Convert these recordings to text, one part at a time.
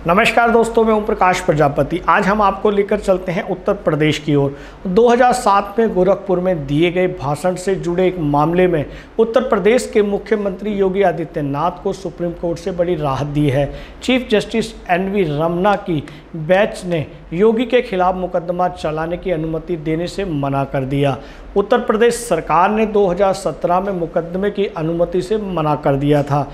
नमस्कार दोस्तों, मैं ओम प्रकाश प्रजापति। आज हम आपको लेकर चलते हैं उत्तर प्रदेश की ओर। 2007 में गोरखपुर में दिए गए भाषण से जुड़े एक मामले में उत्तर प्रदेश के मुख्यमंत्री योगी आदित्यनाथ को सुप्रीम कोर्ट से बड़ी राहत दी है। चीफ जस्टिस एनवी रमन्ना की बेंच ने योगी के खिलाफ मुकदमा चलाने की अनुमति देने से मना कर दिया। उत्तर प्रदेश सरकार ने 2017 में मुकदमे की अनुमति से मना कर दिया था।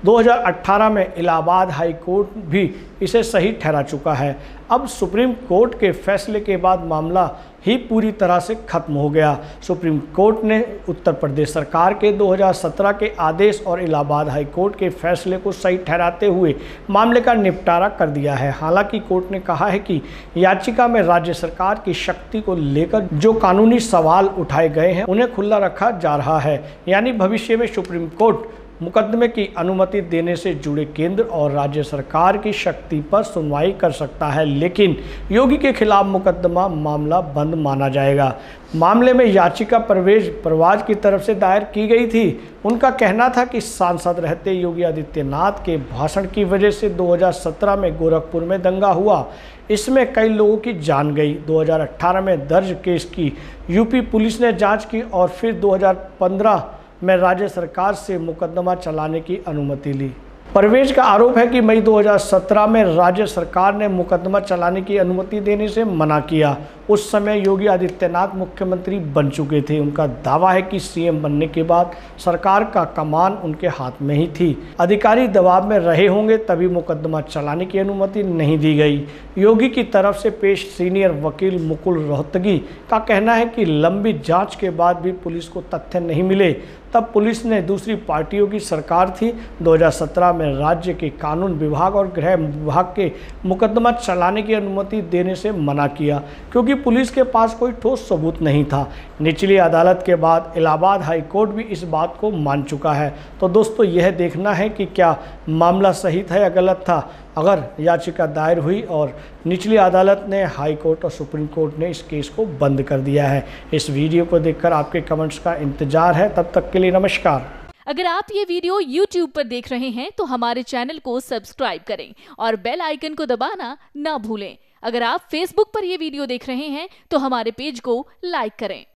2018 में इलाहाबाद हाई कोर्ट भी इसे सही ठहरा चुका है। अब सुप्रीम कोर्ट के फैसले के बाद मामला ही पूरी तरह से खत्म हो गया। सुप्रीम कोर्ट ने उत्तर प्रदेश सरकार के 2017 के आदेश और इलाहाबाद हाई कोर्ट के फैसले को सही ठहराते हुए मामले का निपटारा कर दिया है। हालांकि कोर्ट ने कहा है कि याचिका में राज्य सरकार की शक्ति को लेकर जो कानूनी सवाल उठाए गए हैं उन्हें खुला रखा जा रहा है। यानी भविष्य में सुप्रीम कोर्ट मुकदमे की अनुमति देने से जुड़े केंद्र और राज्य सरकार की शक्ति पर सुनवाई कर सकता है, लेकिन योगी के खिलाफ मुकदमा मामला बंद माना जाएगा। मामले में याचिका परवेज की तरफ से दायर की गई थी। उनका कहना था कि सांसद रहते योगी आदित्यनाथ के भाषण की वजह से 2017 में गोरखपुर में दंगा हुआ। इसमें कई लोगों की जान गई। 2018 में दर्ज केस की यूपी पुलिस ने जांच की और फिर 2015 में राज्य सरकार से मुकदमा चलाने की अनुमति ली। परवेज का आरोप है कि मई 2017 में राज्य सरकार ने मुकदमा चलाने की अनुमति देने से मना किया। उस समय योगी आदित्यनाथ मुख्यमंत्री बन चुके थे। उनका दावा है कि सीएम बनने के बाद सरकार का कमान उनके हाथ में ही थी। अधिकारी दबाव में रहे होंगे तभी मुकदमा चलाने की अनुमति नहीं दी गई। योगी की तरफ से पेश सीनियर वकील मुकुल रोहतगी का कहना है कि लंबी जांच के बाद भी पुलिस को तथ्य नहीं मिले। तब पुलिस ने दूसरी पार्टियों की सरकार थी। 2017 में राज्य के कानून विभाग और गृह विभाग के मुकदमा चलाने की अनुमति देने से मना किया, क्योंकि पुलिस के पास कोई ठोस सबूत नहीं था। निचली अदालत के बाद इलाहाबाद हाई कोर्ट भी इस बात को मान चुका है। तो दोस्तों, यह देखना है कि क्या मामला सही था या गलत था। अगर याचिका दायर हुई और निचली अदालत ने, हाई कोर्ट और सुप्रीम कोर्ट ने इस केस को बंद कर दिया है। इस वीडियो को देखकर आपके कमेंट्स का इंतजार है। तब तक के लिए नमस्कार। अगर आप ये वीडियो YouTube पर देख रहे हैं तो हमारे चैनल को सब्सक्राइब करें और बेल आइकन को दबाना ना भूलें। अगर आप Facebook पर ये वीडियो देख रहे हैं तो हमारे पेज को लाइक करें।